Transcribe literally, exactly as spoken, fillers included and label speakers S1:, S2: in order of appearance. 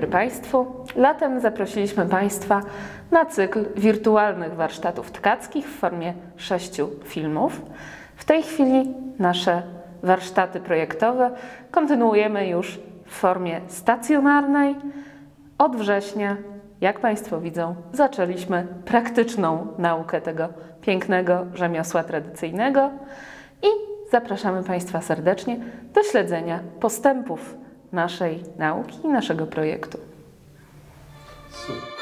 S1: dobry Państwu. Latem zaprosiliśmy Państwa na cykl wirtualnych warsztatów tkackich w formie sześciu filmów. W tej chwili nasze warsztaty projektowe kontynuujemy już w formie stacjonarnej. Od września, jak Państwo widzą, zaczęliśmy praktyczną naukę tego pięknego rzemiosła tradycyjnego i zapraszamy Państwa serdecznie do śledzenia postępów naszej nauki i naszego projektu.
S2: Super.